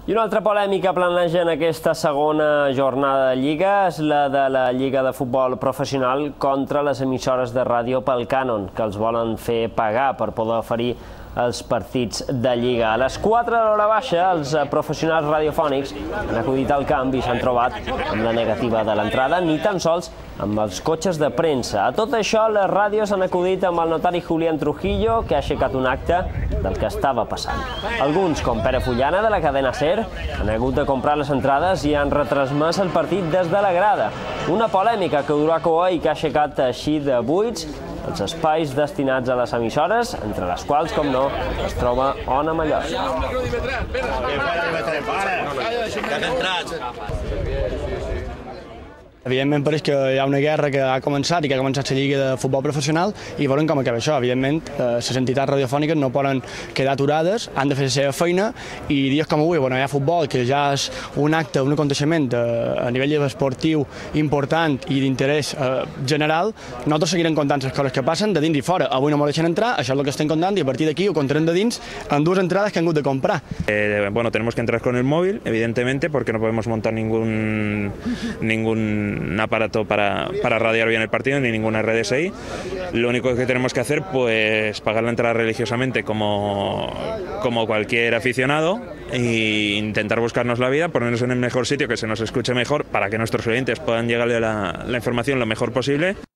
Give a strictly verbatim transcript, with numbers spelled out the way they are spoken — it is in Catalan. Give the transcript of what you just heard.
I una altra polèmica planeja en aquesta segona jornada de Lliga és la de la Lliga de Futbol Professional contra les emissores de ràdio pel cànon, que els volen fer pagar per poder oferir els partits de Lliga. A les quatre de l'hora baixa, els professionals radiofònics han acudit al camp i s'han trobat amb la negativa de l'entrada, ni tan sols amb els cotxes de premsa. A tot això, les ràdios han acudit amb el notari Julián Trujillo, que ha aixecat un acte del que estava passant. Alguns, com Pere Fullana, de la cadena SER, han hagut de comprar les entrades i han retransmès el partit des de la grada. Una polèmica que durà coa i que ha aixecat així de buits els espais destinats a les emissores, entre les quals, com no, es troba Ona Mallorca. Evidentment pareix que hi ha una guerra que ha començat i que ha començat la Lliga de Futbol Professional i veurem com acaba això. Evidentment, les entitats radiofòniques no poden quedar aturades, han de fer la seva feina i dies com avui, quan hi ha futbol, que ja és un acte, un aconteixement a nivell esportiu important i d'interès general, nosaltres seguirem contant les coses que passen de dins i fora. Avui no m'ho deixen entrar, això és el que estem contant i a partir d'aquí ho contarem de dins amb dues entrades que han hagut de comprar. Eh, bueno, tenemos que entrar con el móvil, evidentemente, porque no podemos montar ningún ningún un aparato para, para radiar bien el partido, ni ninguna R D S I. Lo único que tenemos que hacer, pues pagar la entrada religiosamente como, como cualquier aficionado e intentar buscarnos la vida, ponernos en el mejor sitio, que se nos escuche mejor, para que nuestros oyentes puedan llegarle la, la información lo mejor posible.